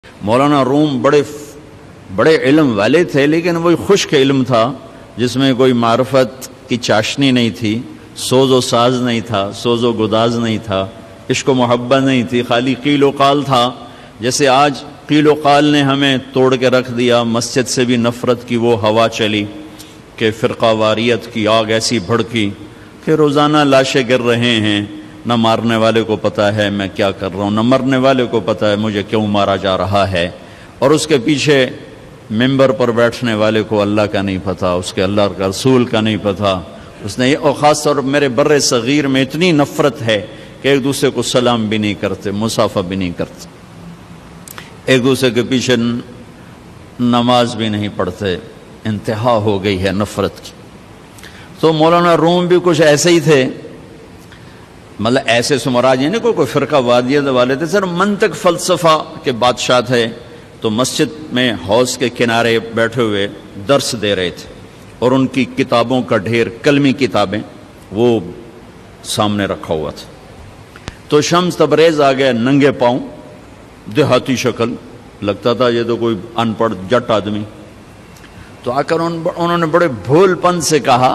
مولانا روم بڑے علم والے تھے، لیکن وہی خشک علم تھا جس میں کوئی معرفت کی چاشنی نہیں تھی، سوز و ساز نہیں تھا، سوز و گداز نہیں تھا، عشق و محبت نہیں تھی، خالی قیل و قال تھا۔ جیسے آج قیل و قال نے ہمیں توڑ کے رکھ دیا، مسجد سے بھی نفرت کی وہ ہوا چلی کہ فرقہ واریت کی آگ ایسی بھڑکی کہ روزانہ لاشیں گر رہے ہیں، نہ مارنے والے کو پتہ ہے میں کیا کر رہا ہوں، نہ مرنے والے کو پتہ ہے مجھے کیوں مارا جا رہا ہے، اور اس کے پیچھے ممبر پر بیٹھنے والے کو اللہ کا نہیں پتہ، اس کے اللہ کا رسول کا نہیں پتہ۔ اس نے اور خاص طور میرے بر صغیر میں اتنی نفرت ہے کہ ایک دوسرے کو سلام بھی نہیں کرتے، مصافحہ بھی نہیں کرتے، ایک دوسرے کے پیچھے نماز بھی نہیں پڑھتے، انتہا ہو گئی ہے نفرت کی۔ تو مولانا روم بھی کچھ ایسے ہی تھے، مطلب ایسے سمراج یعنی کوئی فرقہ وادیت والے تھے، سر منطق فلسفہ کے بادشاہ تھے۔ تو مسجد میں حوض کے کنارے بیٹھے ہوئے درس دے رہے تھے، اور ان کی کتابوں کا ڈھیر، کلمی کتابیں وہ سامنے رکھا ہوا تھا۔ تو شمس تبریز آ گیا ننگے پاؤں، دیہاتی شکل، لگتا تھا یہ تو کوئی ان پڑھ جٹ آدمی۔ تو آ کر انہوں نے بڑے بھول پن سے کہا،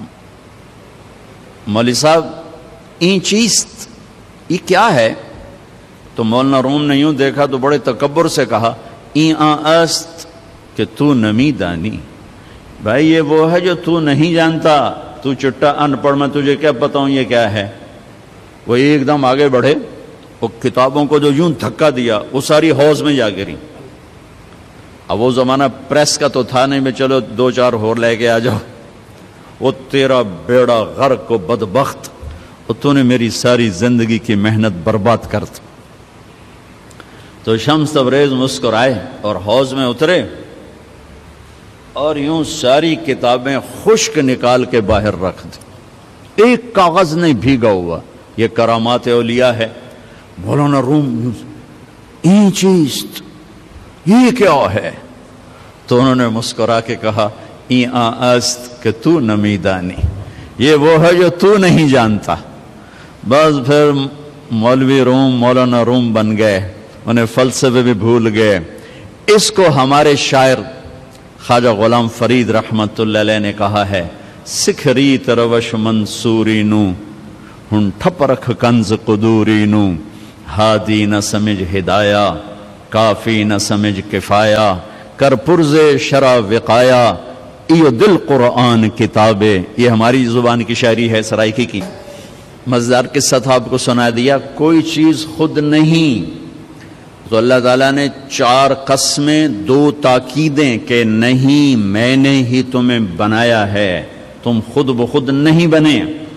مولوی صاحب این چیست، یہ کیا ہے؟ تو مولانا روم نے یوں دیکھا تو بڑے تکبر سے کہا، این است کہ تو نمی دانی، بھائی یہ وہ ہے جو تو نہیں جانتا، تو چٹا ان پڑھ، میں تجھے کیا بتاؤں یہ کیا ہے۔ وہ ایک دم آگے بڑھے، وہ کتابوں کو جو یوں دھکا دیا وہ ساری حوض میں جا گری۔ اب وہ زمانہ پریس کا تو تھا نہیں، میں چلو دو چار اور لے کے آ جاؤ، وہ تیرا بیڑا غرق کو بدبخت، اور تو نے میری ساری زندگی کی محنت برباد کر دی۔ تو شمس تبریز مسکرائے اور حوض میں اترے، اور یوں ساری کتابیں خشک نکال کے باہر رکھ دی، ایک کاغذ نہیں بھیگا ہوا۔ یہ کرامات اولیاء ہے۔ مولانا روم، این چیست، یہ کیا ہے؟ تو انہوں نے مسکرا کے کہا، این است کہ تو نمی دانی، یہ وہ ہے جو تو نہیں جانتا۔ بس پھر مولوی روم مولانا روم بن گئے، انہیں فلسفے بھی بھول گئے۔ اس کو ہمارے شاعر خواجہ غلام فرید رحمت اللہ علیہ نے کہا ہے، سکھری تروش منصوری نو ہن ٹھپ رکھ کنز قدوری نو، ہادی نہ سمجھ ہدایہ کافی نہ سمجھ کفایہ، کر پرز شرع وقایا ایو دل قرآن کتابے۔ یہ ہماری زبان کی شاعری ہے سرائکی کی۔ مزدار قصہ تھا، آپ کو سنا دیا۔ کوئی چیز خود نہیں، تو اللہ تعالیٰ نے 4 قسمیں، 2 تاکیدیں کہ نہیں میں نے ہی تمہیں بنایا ہے، تم خود بخود نہیں بنے۔